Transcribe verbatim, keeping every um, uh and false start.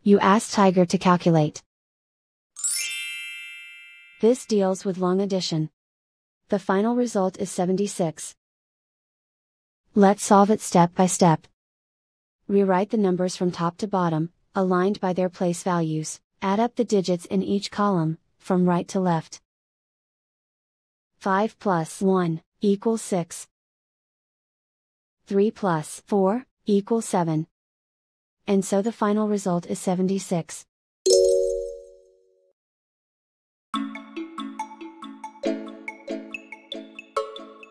You ask Tiger to calculate. This deals with long addition. The final result is seventy-six. Let's solve it step by step. Rewrite the numbers from top to bottom, aligned by their place values, add up the digits in each column, from right to left. five plus one equals six. three plus four equals seven. And so the final result is seventy-six.